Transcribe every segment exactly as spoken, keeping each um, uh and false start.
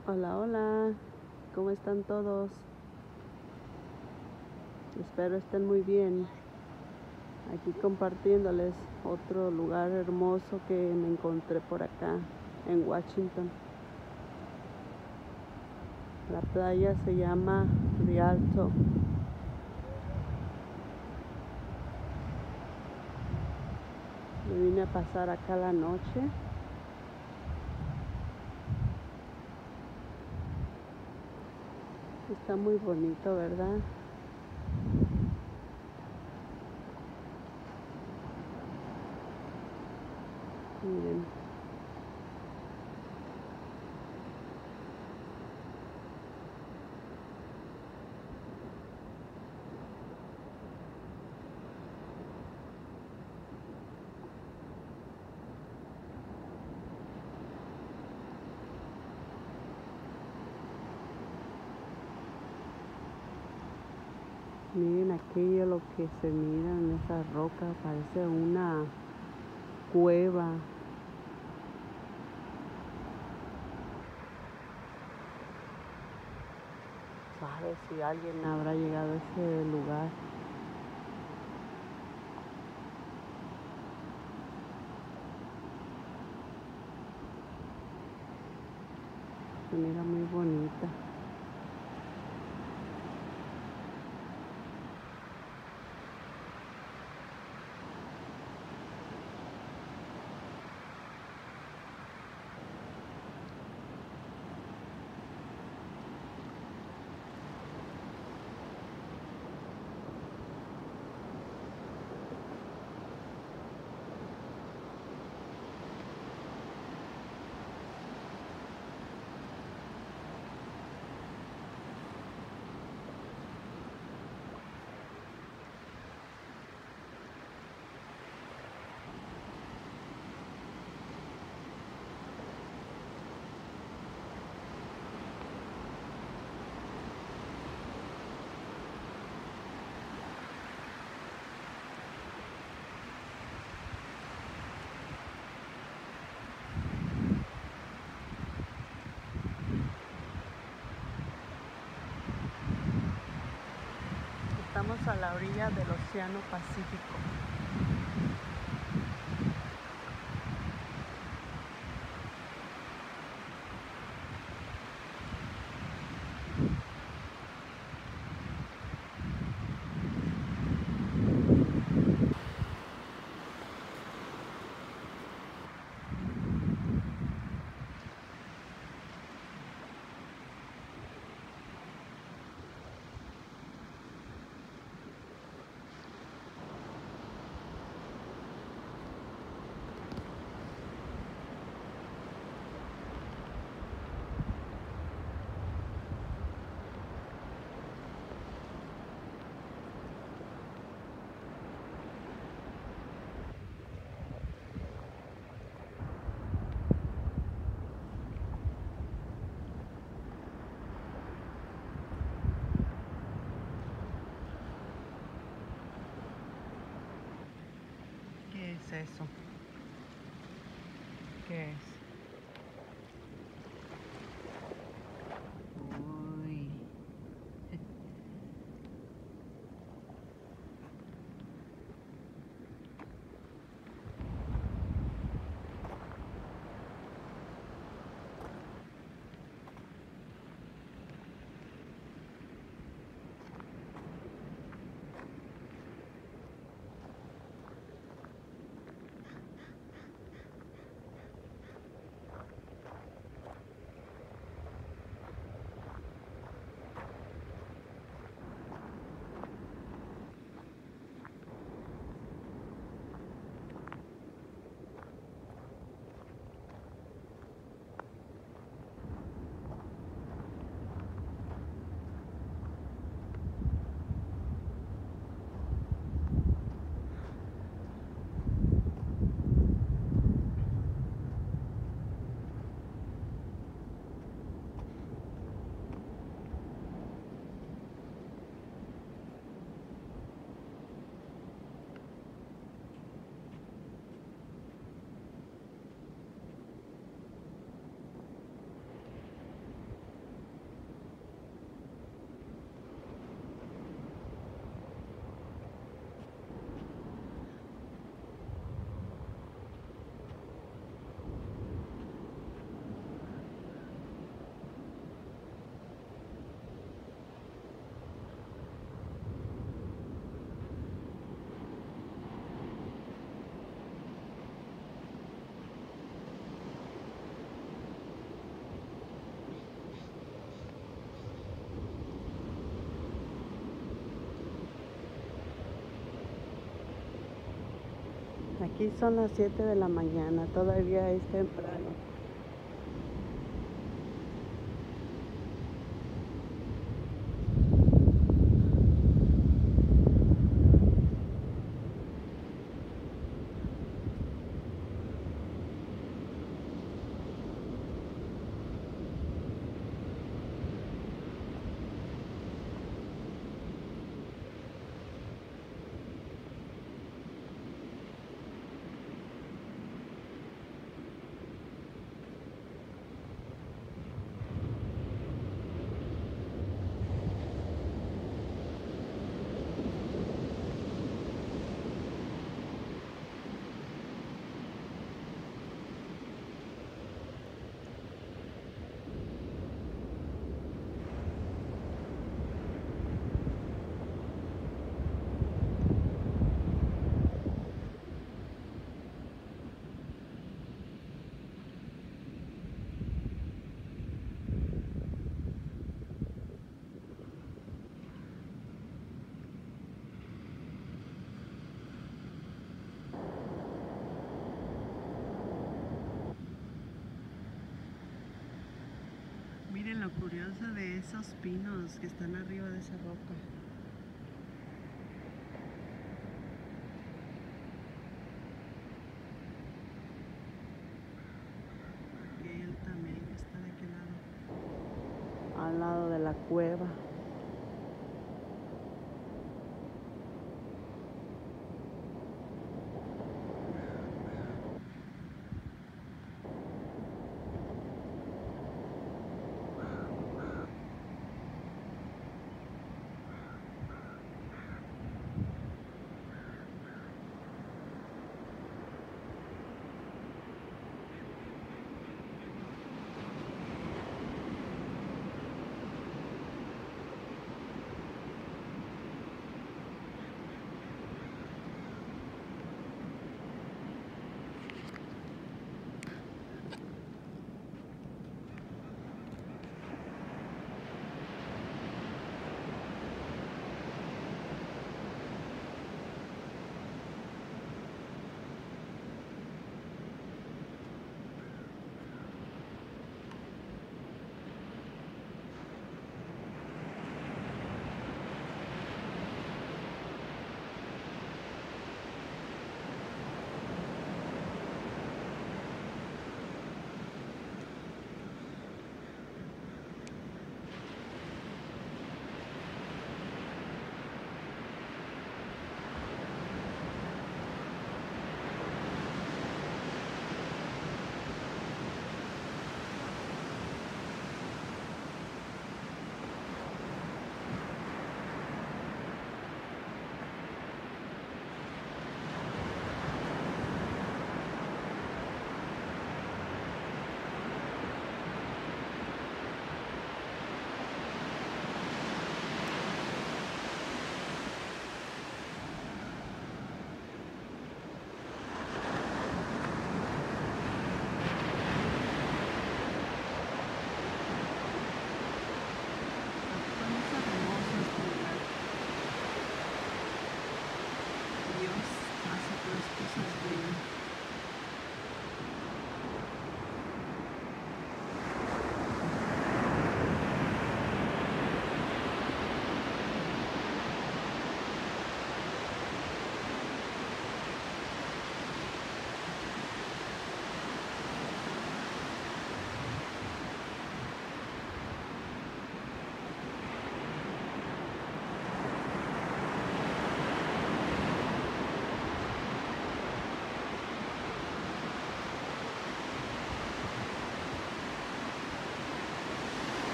Hola, hola, ¿cómo están todos? Espero estén muy bien. Aquí compartiéndoles otro lugar hermoso que me encontré por acá en Washington. La playa se llama Rialto. Me vine a pasar acá la noche. Está muy bonito, ¿verdad? Miren. Miren aquello lo que se mira en esa roca, parece una cueva. ¿Sabe si alguien habrá llegado a ese lugar? Se mira muy bonita. Estamos a la orilla del Océano Pacífico. ¿Qué es eso? ¿Qué es? Uy. Aquí son las siete de la mañana, todavía es temprano. Miren lo curioso de esos pinos que están arriba de esa roca. Aquel también que está de aquel lado. Al lado de la cueva.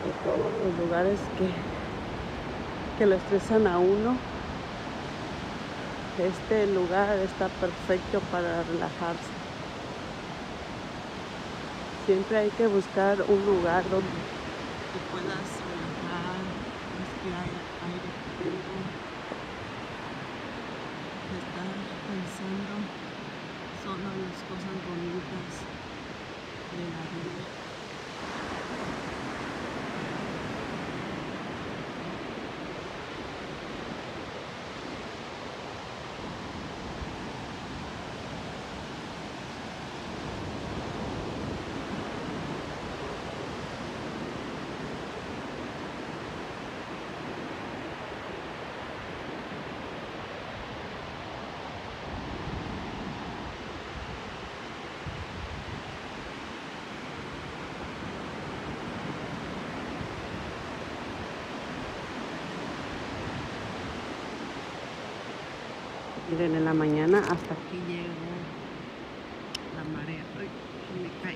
y todos los lugares que, que lo estresan a uno. Este lugar está perfecto para relajarse. Siempre hay que buscar un lugar donde te puedas relajar, respirar aire puro, estar pensando solo en las cosas bonitas de la vida. Miren, en la mañana hasta aquí llegó la marea. Ay, me cae.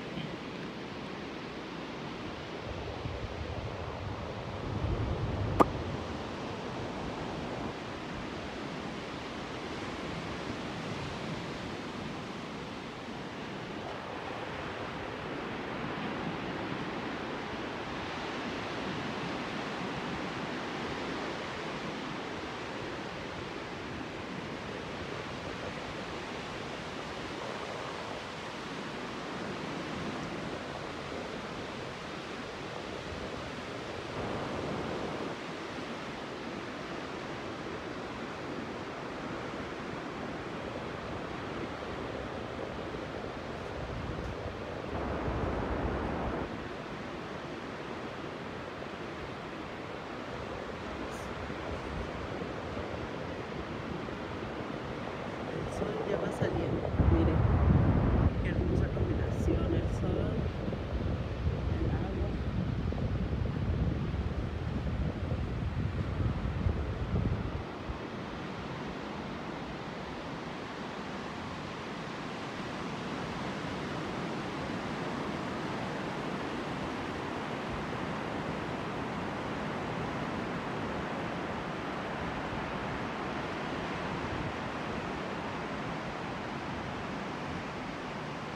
El sol ya va saliendo, miren, qué hermosa combinación, el sol, el agua.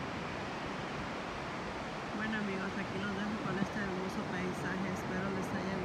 Bueno amigos, aquí los dejo con este hermoso paisaje, espero les haya